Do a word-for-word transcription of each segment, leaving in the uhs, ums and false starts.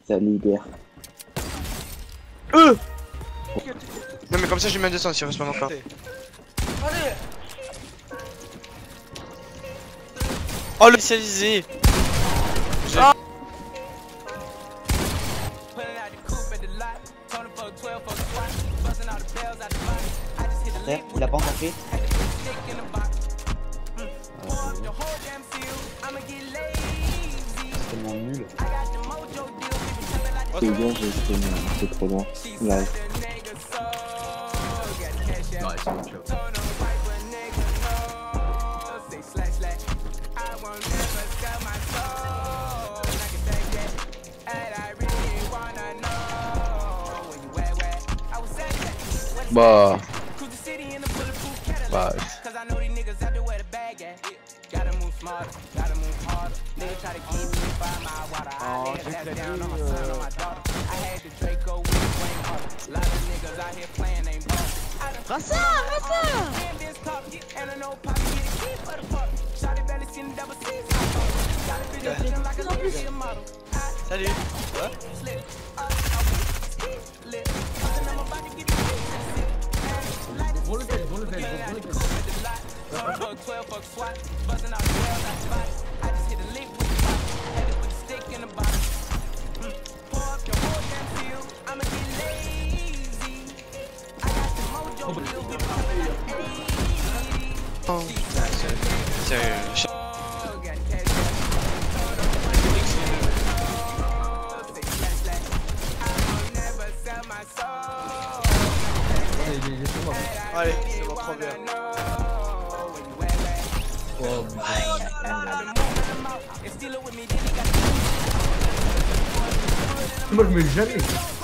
Ça libère. Euh Non mais comme ça je lui mets un deux cents si il respawn encore. Allez. Oh le spécialisé. Ah. Frère, il a pas encore fait. C'est tellement nul. C'est bien, j'ai streamé, c'est trop loin. Live. Ouais, c'est bon, ciao. Bah. Bah. Oh, j'ai clavier, euh... Razer, Razer. Salut. Bon level, bon level, bon level. Oh putain, c'est... c'est... Allez, c'est bon, trop bien. Oh, moi je mets jamais.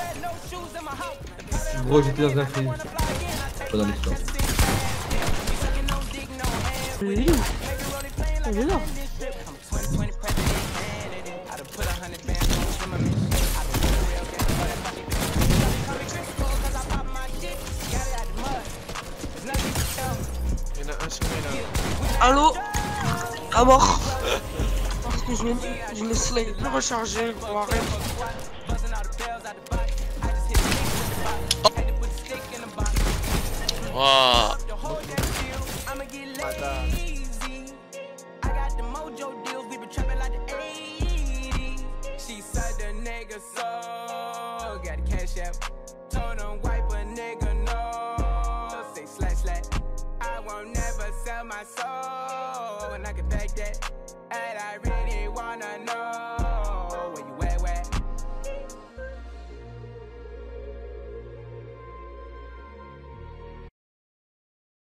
Gros, j'étais dans un film. Pas dans l'histoire. Il est où? Il est là. Il y en a un sur là. Allô? À mort. Parce que je me, je me slay de recharger pour arrêter. Waouh. My soul, and I can take that.